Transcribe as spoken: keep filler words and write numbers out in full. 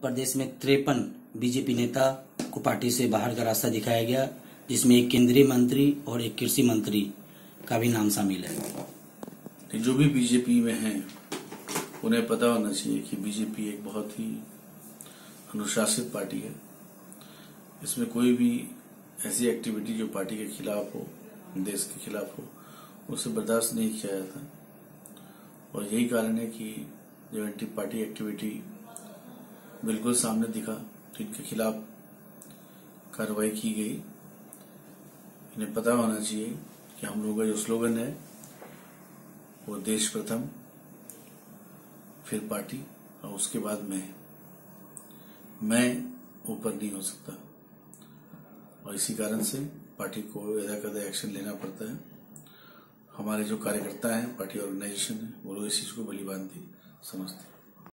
प्रदेश में तिरपन बीजेपी नेता को पार्टी से बाहर का रास्ता दिखाया गया, जिसमें एक केंद्रीय मंत्री और एक कृषि मंत्री का भी नाम शामिल है। जो भी बीजेपी में हैं उन्हें पता होना चाहिए कि बीजेपी एक बहुत ही अनुशासित पार्टी है। इसमें कोई भी ऐसी एक्टिविटी जो पार्टी के खिलाफ हो, देश के खिलाफ हो, उसे बर्दाश्त नहीं किया जाता। और यही कारण है कि जो एंटी पार्टी एक्टिविटी बिल्कुल सामने दिखा तो इनके खिलाफ कार्रवाई की गई। इन्हें पता होना चाहिए कि हम लोगों का जो स्लोगन है वो देश प्रथम, फिर पार्टी और उसके बाद मैं मैं ऊपर नहीं हो सकता। और इसी कारण से पार्टी को यदा कदा एक्शन लेना पड़ता है। हमारे जो कार्यकर्ता हैं, पार्टी ऑर्गेनाइजेशन है, वो लोग इस चीज को भली भांति समझते हैं।